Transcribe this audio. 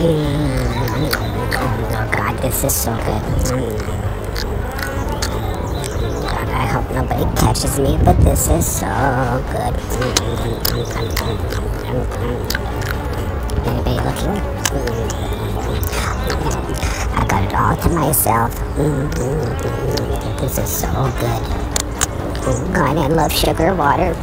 Oh God, this is so good. God, I hope nobody catches me, but this is so good. Anybody looking? I got it all to myself. This is so good. God, I love sugar water.